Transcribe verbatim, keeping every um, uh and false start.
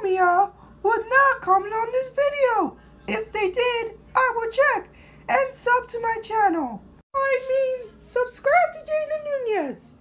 Kromia would not comment on this video. If they did, I will check and sub to my channel. I mean, subscribe to Jayden Nuñez.